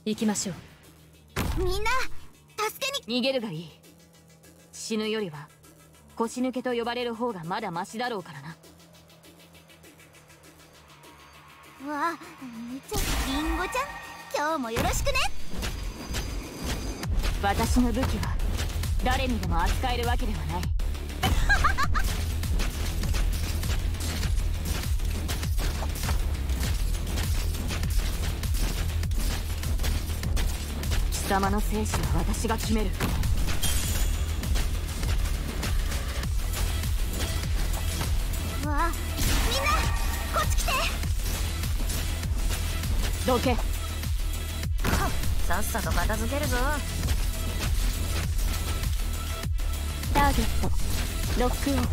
行きましょう。 みんな助けに。 逃げるがいい。死ぬよりは腰抜けと呼ばれる方がまだマシだろうからな。 わあ、リンゴちゃん、今日もよろしくね。 私の武器は誰にでも扱えるわけではない。貴様の生死は私が決める。 わあ、みんなこっち来て。 どけ。 さっさと片付けるぞ。 ターゲットロックオン。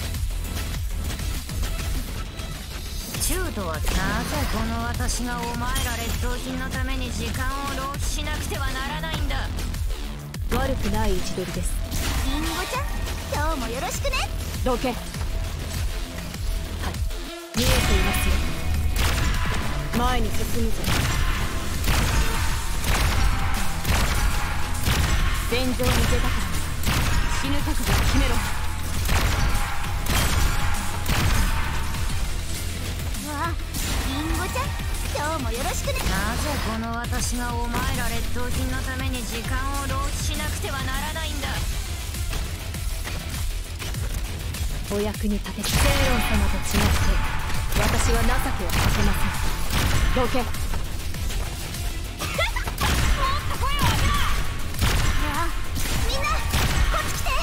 チュートはなぜこの私がお前ら劣等品のために時間を浪費しなくてはならないんだ。 悪くない位置取りです。 リンゴちゃん、今日もよろしくね。 どけ。 はい、見えていますよ。前に進むぞ。 戦場に出たから死ぬ覚悟を決めろ。 わあ、リンゴちゃん、今日もよろしくね。なぜこの私がお前ら劣等品のために時間を浪費しなくてはならないんだ。 お役に立て、セイロン様と違って私は情けをかけません。 どけ。 もっと声を上げろ。わあ、みんなこっち来て。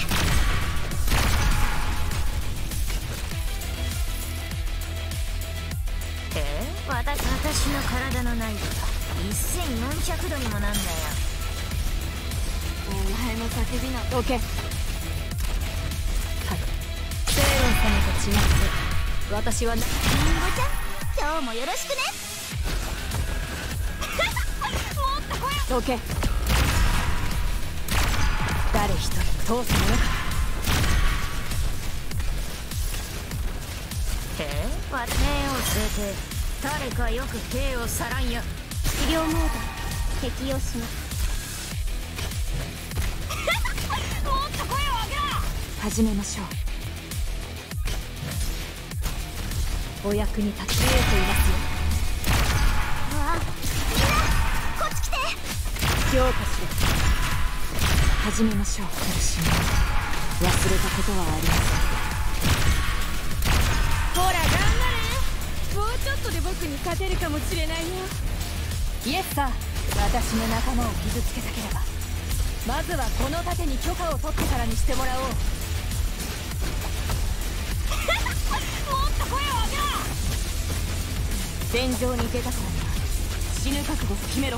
私の体の内部が1400度にもなんだよ。 お前の叫びなどけ。 はい、セイロン様と違って私はリンゴちゃん、今日もよろしくね。もっと声を。 どけ。誰一人通すものか。 手を据えて誰かよく兵をさらんや。 治療モード適用します。 もっと声を上げろ。 始めましょう。 お役に立ち見えていますよ。 わあ、みんなこっち来て。 評価しろ。 始めましょう。苦しみ忘れたことはありません。 ほら頑張れ。もうちょっとで僕に勝てるかもしれないよ。 イエスさん、私の仲間を傷つけたければまずはこの盾に許可を取ってからにしてもらおう。 もっと声を上げろ。 戦場に出たからには死ぬ覚悟を決めろ。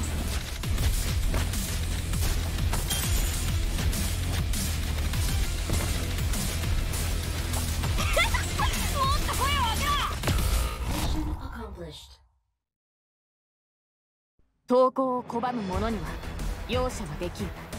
投降を拒む者には容赦はできん。